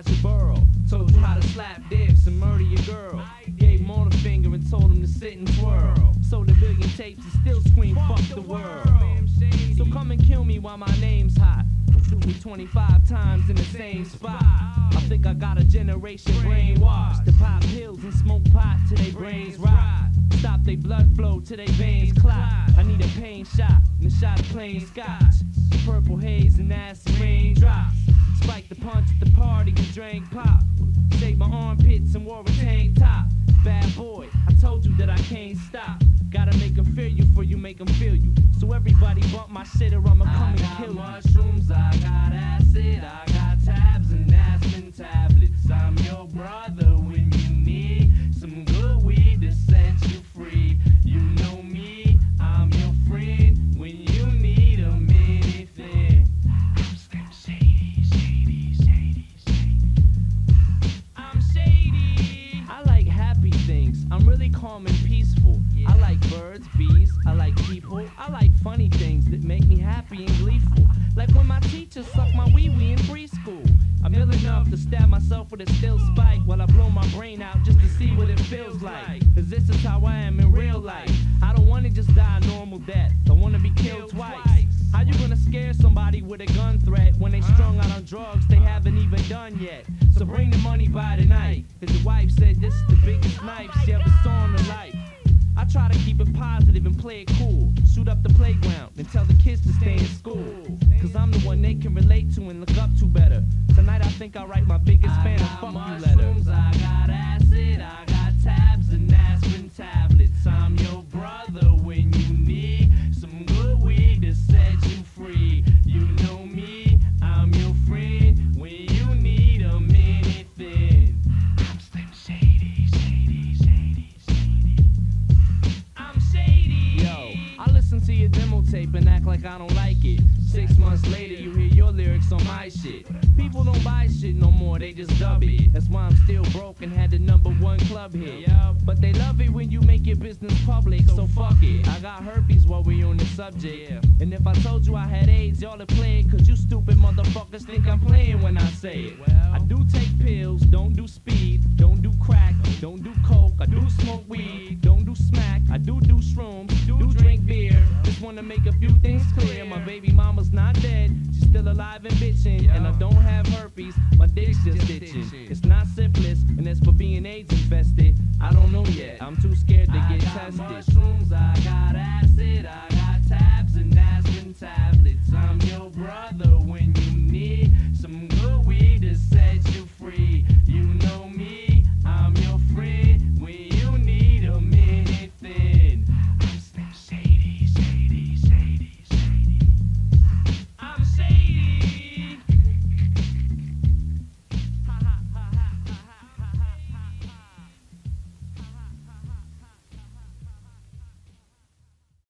watch you burrow. Told you how to slap dicks and murder your girl. Gave him on the finger and told him to sit and twirl. Sold a billion tapes and still scream fuck the world. So come and kill me while my name's hot. Shoot me 25 times in the same spot. I think I got a generation brainwashed to pop pills and smoke pot till they brains rot. Stop they blood flow till they veins clot. I need a pain shot and a shot of plain scotch. Purple haze and acid raindrops. Spike the punch at the party and drank pop. Shaved my armpits and wore a tank top. Bad boy, I told you that I can't stop. Gotta make them feel you before you make them feel you. So everybody bump my shit or I'ma come and kill you. I got mushrooms, I got acid, I got tabs and aspirin tablets. I'm your brother when you need some good weed to set you free. You know me, I'm your friend when you need anything. I'm Slim Shady, shady, shady, shady. I'm shady. I like happy things. I'm really calm and peaceful. I like birds, bees, I like people. I like funny things that make me happy and gleeful. Like when my teacher sucked my wee-wee in preschool. I'm ill enough to stab myself with a steel spike while I blow my brain out just to see what it feels like. Cause this is how I am in real life. I don't wanna just die a normal death. I wanna be killed twice. How you gonna scare somebody with a gun threat when they strung out on drugs they haven't even done yet? So bring the money by tonight. Cause your wife said this is the biggest knife she ever saw in her life. I try to keep it positive and play it cool. Shoot up the playground and tell the kids to stay in school. Cause I'm the one they can relate to and look up to better. Tonight I think I'll write my biggest fan a fuck you letter. I got acid, I got tabs and aspirin tablets. I'm your brother when you need some good weed to set you free. You know me, I'm your friend when you need anything. I'm Slim Shady, shady, shady, shady. I'm shady. Yo, I listen to your demo tape and act like I don't like it. 6 months later, you hear your lyrics on my shit. People don't buy shit no more, they just dub it. That's why I'm still broke and had the #1 club hit. But they love it when you make your business public, so fuck it. I got herpes while we on the subject. And if I told you I had AIDS, y'all would play it, cause you stupid motherfuckers think I'm playing when I say it. I do take pills, don't do speed, don't do crack, don't do coke, I do smoke weed, don't do smack, I do shrooms, do drink beer. Just wanna make a few things clear. My baby mama's not dead, she's still alive and bitching. And I don't have herpes, my dick's just itching. It's not syphilis, and as for being AIDS infested, I don't know yet, I'm too scared to get tested. Mushrooms, I got acid.